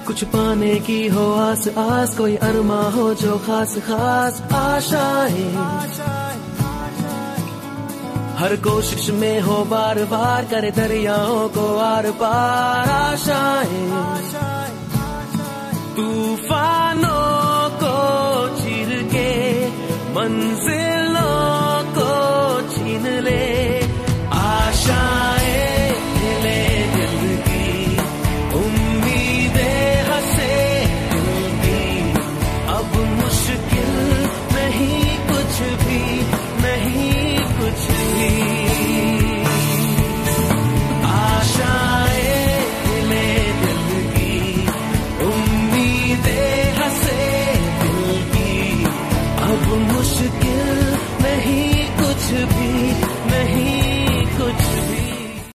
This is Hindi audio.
कुछ पाने की हो आस आस, कोई अरमा हो जो खास खास आशाएं, हर कोशिश में हो बार बार करे दरियाओं को आर पार आशाएं, तूफानों को चीर के मंजिलों को छीन ले आशाएं, ले दिल की उम्मीदें हंसे दिल की, अब मुश्किल नहीं कुछ भी, नहीं कुछ भी, आशाएं ले दिल की उम्मीदें हंसे दिल की, अब मुश्किल नहीं कुछ भी।